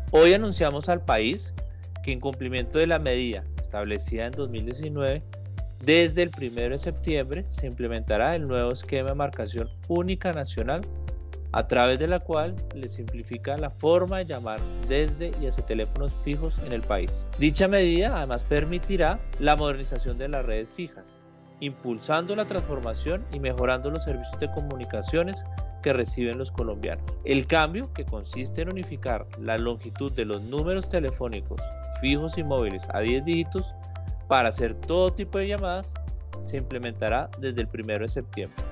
Hoy anunciamos al país que en cumplimiento de la medida establecida en 2019, desde el 1 de septiembre se implementará el nuevo esquema de marcación única nacional, a través de la cual le simplifica la forma de llamar desde y hacia teléfonos fijos en el país. Dicha medida además permitirá la modernización de las redes fijas, impulsando la transformación y mejorando los servicios de comunicaciones que reciben los colombianos. El cambio, que consiste en unificar la longitud de los números telefónicos fijos y móviles a 10 dígitos para hacer todo tipo de llamadas, se implementará desde el 1 de septiembre.